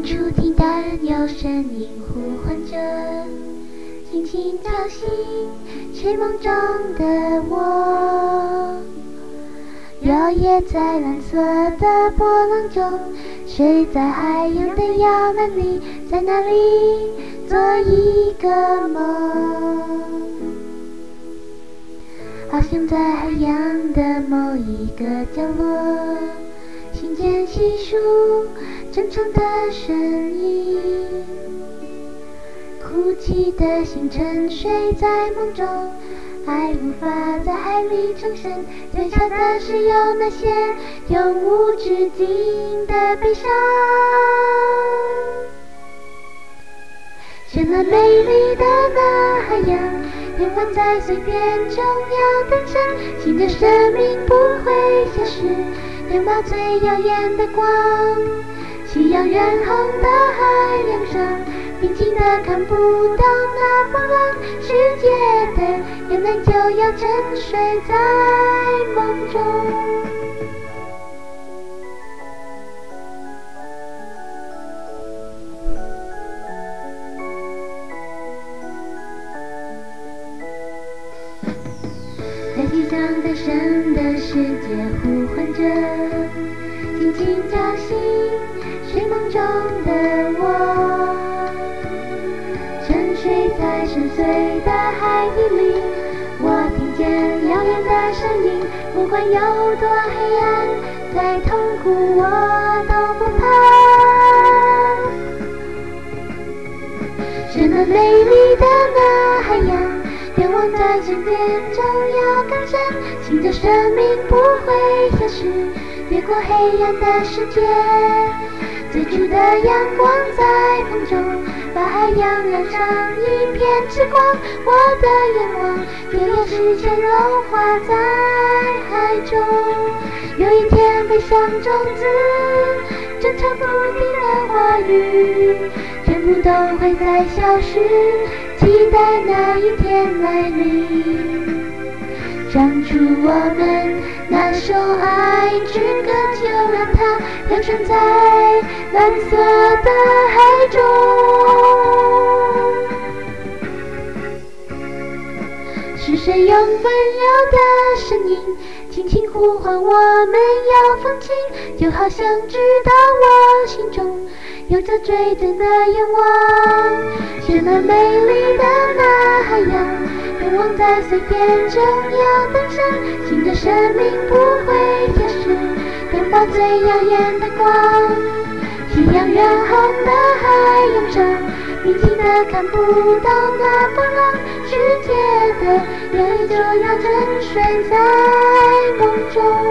处听到有声音呼唤着，轻轻叫醒睡梦中的我。摇曳在蓝色的波浪中，睡在海洋的摇篮里，在那里做一个梦。好像在海洋的某一个角落，听见细数真诚的声音。哭泣的心沉睡在梦中，爱无法在海里重生，最差的是有那些永无止境的悲伤。选了美丽的那海洋，愿望在碎片中要诞生，新的生命不会消失，拥抱最耀眼的光。夕阳远航的海洋上，平静的看不到那风浪，世界的眼泪就要沉睡在梦中。在地上更深的世界呼唤着，轻轻叫醒睡梦中的我。沉睡在深邃的海底里，我听见遥远的声音，不管有多黑暗，再痛苦我都不怕。选了美丽的那海洋，愿望在身边中要更深，新的生命不会消失，越过黑暗的世界。最初的阳光在风中，把海洋染上一片之光。我的愿望就要实现，融化在海中。有一天飞向种子，正常不停的话语，全部都会在消失，期待那一天来临。唱出我们那首爱之歌，就让它飘传在蓝色的海中。是谁用温柔的声音轻轻呼唤我们要放晴，就好像知道我心中有着最真的愿望。选了美丽的那海洋，愿望在碎片中要诞生，新的生命不会消失，拥抱最耀眼的光。夕阳远航的海洋上，平静的看不到那风浪，世界的眼泪就要沉睡在梦中。